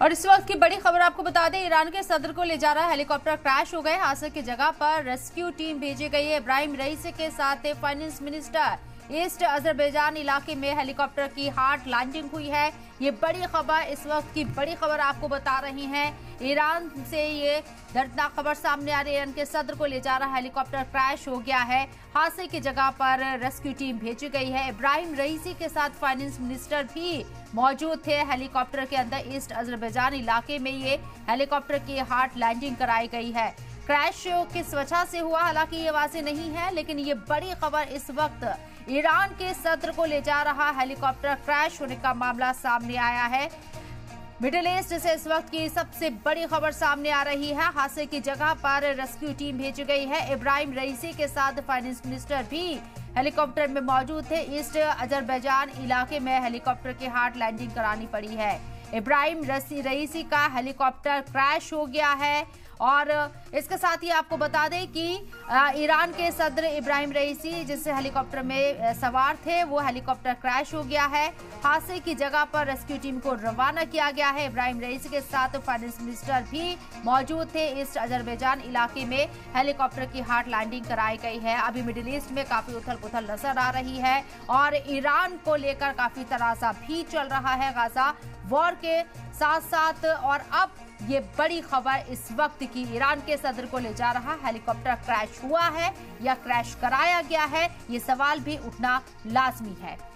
और इस वक्त की बड़ी खबर आपको बता दें, ईरान के सदर को ले जा रहा हेलीकॉप्टर क्रैश हो गए। हादसे की जगह पर रेस्क्यू टीम भेजी गई है। इब्राहिम रईसी के साथ फाइनेंस मिनिस्टर। ईस्ट अजरबैजान इलाके में हेलीकॉप्टर की हार्ड लैंडिंग हुई है। ये बड़ी खबर, इस वक्त की बड़ी खबर आपको बता रही हैं। ईरान से ये दर्दनाक खबर सामने आ रही है। ईरान के सदर को ले जा रहा हेलीकॉप्टर क्रैश हो गया है। हादसे की जगह पर रेस्क्यू टीम भेजी गई है। इब्राहिम रईसी के साथ फाइनेंस मिनिस्टर भी मौजूद थे हेलीकॉप्टर के अंदर। ईस्ट अजरबैजान इलाके में ये हेलीकॉप्टर की हार्ड लैंडिंग कराई गई है। क्रैश किस वजह से हुआ हालांकि ये वाज़ेह नहीं है, लेकिन ये बड़ी खबर इस वक्त ईरान के सदर को ले जा रहा हेलीकॉप्टर क्रैश होने का मामला सामने आया है। मिडिल ईस्ट से इस वक्त की सबसे बड़ी खबर सामने आ रही है। हादसे की जगह पर रेस्क्यू टीम भेजी गई है। इब्राहिम रईसी के साथ फाइनेंस मिनिस्टर भी हेलीकॉप्टर में मौजूद थे। ईस्ट अजरबैजान इलाके में हेलीकॉप्टर की हार्ड लैंडिंग करानी पड़ी है। इब्राहिम रईसी का हेलीकॉप्टर क्रैश हो गया है। और इसके साथ ही आपको बता दें कि ईरान के सदर इब्राहिम रईसी जिस हेलीकॉप्टर में सवार थे वो हेलीकॉप्टर क्रैश हो गया है। हादसे की जगह पर रेस्क्यू टीम को रवाना किया गया है। इब्राहिम रईसी के साथ फाइनेंस मिनिस्टर भी मौजूद थे। ईस्ट अजरबैजान इलाके में हेलीकॉप्टर की हार्ड लैंडिंग कराई गई है। अभी मिडिल ईस्ट में काफी उथल पुथल नजर आ रही है और ईरान को लेकर काफी तनाज़ा भी चल रहा है गाजा वॉर के साथ साथ। और अब ये बड़ी खबर इस वक्त की, ईरान के सदर को ले जा रहा हेलीकॉप्टर क्रैश हुआ है या क्रैश कराया गया है, ये सवाल भी उठना लाजमी है।